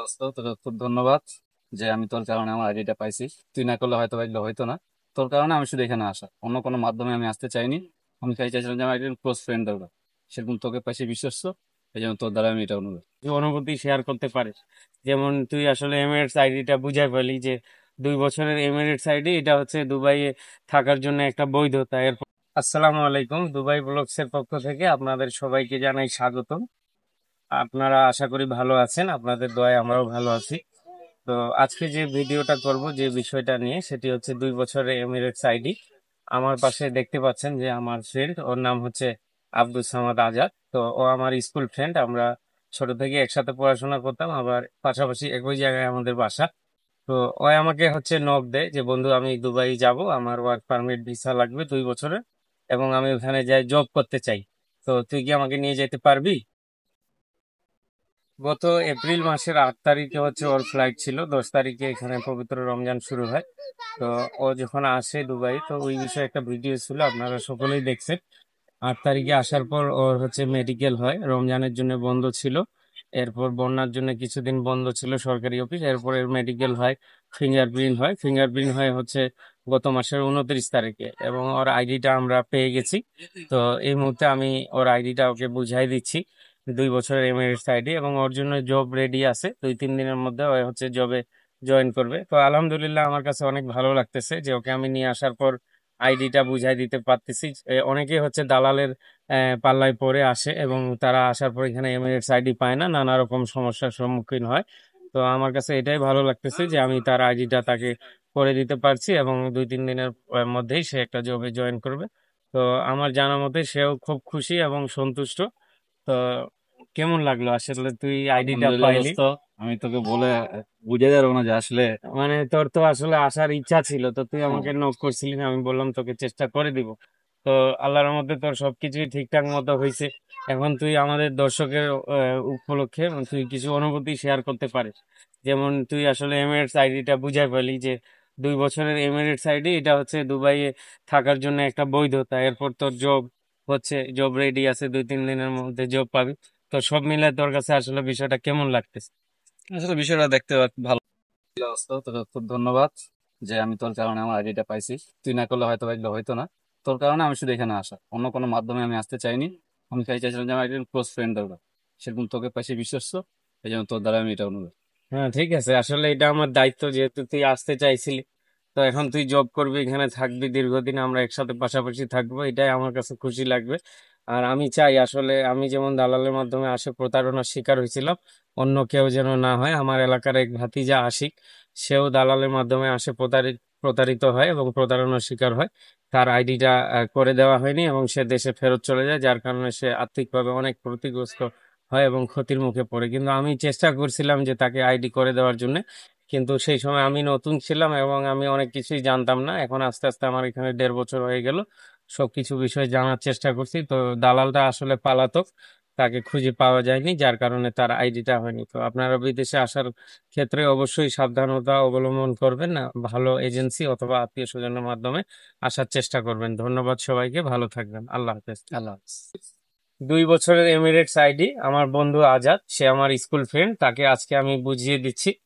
দোস্ত, তোকে খুব ধন্যবাদ যে আমি তোর কারণে আমার আইডিটা পাইছি। তুই না করলে হয়তো এগুলো হইতো না। তোর কারণে আমি শুধু এখানে আসা, অন্য কোনো মাধ্যমে আমি আসতে চাইনি। আমি চাইছিলাম যে আমার একজন ক্লোজ ফ্রেন্ড দরকার, সেরকম তোকে পাইছি বিশ্বস্ত। এই জন্য তোর দ্বারা আমি এটা অনুরোধ। যে অনুভূতি শেয়ার করতে পারিস। যেমন তুই আসলে এমিরেটস আইডিটা বুঝাই পেলি যে 2 বছরের এমিরেটস আইডি, এটা হচ্ছে দুবাইয়ে থাকার জন্য একটা বৈধতা। এরপর আসসালামু আলাইকুম, দুবাই ব্লগস এর পক্ষ থেকে আপনাদের সবাইকে জানাই স্বাগতম। আপনারা আশা করি ভালো আছেন, আপনাদের দয়ায় আমরাও ভালো আছি। তো আজকে যে ভিডিওটা করব, যে বিষয়টা নিয়ে, সেটি হচ্ছে 2 বছরের এমিরেটস আইডি। আমার পাশে দেখতে পাচ্ছেন যে আমার ফ্রেন্ড, ওর নাম হচ্ছে আব্দুল সামাদ আজাদ। তো ও আমার স্কুল ফ্রেন্ড, আমরা ছোট থেকে একসাথে পড়াশোনা করতাম, আবার পাশাপাশি একই জায়গায় আমাদের বাসা। তো ও আমাকে হচ্ছে নক দেয় যে, বন্ধু আমি দুবাই যাব, আমার ওয়ার্ক পারমিট ভিসা লাগবে 2 বছরের, এবং আমি ওখানে যাই জব করতে চাই। তো তুই কি আমাকে নিয়ে যেতে পারবি? গত এপ্রিল মাসের 8 তারিখে হচ্ছে ওর ফ্লাইট ছিল, 10 তারিখে এখানে পবিত্র রমজান শুরু হয়। তো ও যখন আসে দুবাই, তো ওই বিষয়ে একটা ভিডিও ছিল, আপনারা সকলেই দেখছেন। 8 তারিখে আসার পর ওর হচ্ছে মেডিকেল হয়, রমজানের জন্য বন্ধ ছিল। এরপর বন্যার জন্য কিছুদিন বন্ধ ছিল সরকারি অফিস। এরপর এর মেডিকেল হয়, ফিঙ্গারপ্রিন্ট হয় হচ্ছে গত মাসের 29 তারিখে, এবং ওর আইডিটা আমরা পেয়ে গেছি। তো এই মুহূর্তে আমি ওর আইডিটা ওকে বুঝাই দিচ্ছি, 2 বছরের এমএরিটস আইডি, এবং ওর জন্য জব রেডি আছে। 2-3 দিনের মধ্যে ও হচ্ছে জবে জয়েন করবে। তো আলহামদুলিল্লাহ, আমার কাছে অনেক ভালো লাগতেছে যে ওকে আমি নিয়ে আসার পর আইডিটা বুঝাই দিতে পারতেছি। অনেকে হচ্ছে দালালের পাল্লায় পড়ে আসে, এবং তারা আসার পর এখানে এমিরেটস আইডি পায় না, নানা রকম সমস্যার সম্মুখীন হয়। তো আমার কাছে এটাই ভালো লাগতেছে যে আমি তার আইডিটা তাকে করে দিতে পারছি, এবং 2-3 দিনের মধ্যেই সে একটা জবে জয়েন করবে। তো আমার জানা মতে সেও খুব খুশি এবং সন্তুষ্ট। তো কেমন লাগলো আসলে তুই আইডিটা আলহামদুলিল্লাহ পাইলি? দোস্ত, আমি তোকে বলে বুঝে যাবো না যে আসলে মানে তোর তো আসলে আসার ইচ্ছা ছিল, তো তুই হ্যাঁ, আমাকে নক করছিলি না, আমি বললাম তোকে চেষ্টা করে দিব। তো আল্লাহর মধ্যে তোর সবকিছুই ঠিকঠাক মতো হয়েছে। এখন তুই আমাদের দর্শকের উপলক্ষে তুই কিছু অনুভূতি শেয়ার করতে পারিস। যেমন তুই আসলে এমিরেটস আইডিটা বুঝাই পেলি যে 2 বছরের এমিরেটস আইডি, এটা হচ্ছে দুবাইয়ে থাকার জন্য একটা বৈধতা। এরপর তোর জব রেডি আছে, 2-3 দিনের মধ্যে জব পাবি। তো সব মিলে তোর কাছে আসলে বিষয়টা কেমন লাগতেছে? আসলে বিষয়টা দেখতে ভালো লাগলো দোস্ত। তোকে খুব ধন্যবাদ যে আমি তোর কারণে আমার আইডিটা পাইছি। তুই না করলে হয়তো এগুলো হইতো না। তোর কারণে আমি শুধু এখানে আসা, অন্য কোনো মাধ্যমে আমি আসতে চাইনি। আমি চাইছিলাম যে আমার একজন ক্লোজ ফ্রেন্ড দরকার, সেরকম তোকে পাইছি বিশ্বস্ত। এই জন্য তোর দ্বারা আমি এটা অনুরোধ। হ্যাঁ, ঠিক আছে, আসলে এটা আমার দায়িত্ব, যেহেতু তুই আসতে চাইছিলি। তো এখন তুই জব করবি, এখানে থাকবি দীর্ঘদিন, আমরা একসাথে পাশাপাশি থাকবো, এটাই আমার কাছে খুশি লাগবে। আর আমি চাই আসলে আমি যেমন দালালের মাধ্যমে আসে প্রতারণার শিকার হয়েছিলাম, অন্য কেউ যেন না হয়। আমার এলাকার এক ভাতিজা আশিক, সেও দালালের মাধ্যমে আসে প্রতারিত হয় এবং প্রতারণার শিকার হয়। তার আইডিটা করে দেওয়া হয়নি, এবং সে দেশে ফেরত চলে যায়, যার কারণে সে আর্থিকভাবে অনেক ক্ষতিগ্রস্ত হয় এবং ক্ষতির মুখে পড়ে। কিন্তু আমি চেষ্টা করছিলাম যে তাকে আইডি করে দেওয়ার জন্য, কিন্তু সেই সময় আমি নতুন ছিলাম এবং আমি অনেক কিছুই জানতাম না। এখন আস্তে আস্তে আমার এখানে 1.5 বছর হয়ে গেল, সবকিছু বিষয় জানার চেষ্টা করছি। তো দালালটা আসলে পালাতক, তাকে খুঁজে পাওয়া যায়নি, যার কারণে তার আইডিটা হয়নি। তো আপনারা বিদেশে আসার ক্ষেত্রে অবশ্যই সাবধানতা অবলম্বন করবেন না, ভালো এজেন্সি অথবা আত্মীয় স্বজনের মাধ্যমে আসার চেষ্টা করবেন। ধন্যবাদ সবাইকে, ভালো থাকবেন, আল্লাহ হাফেজ। আল্লাহ হাফিজ। 2 বছরের এমিরেটস আইডি, আমার বন্ধু আজাদ, সে আমার স্কুল ফ্রেন্ড, তাকে আজকে আমি বুঝিয়ে দিচ্ছি।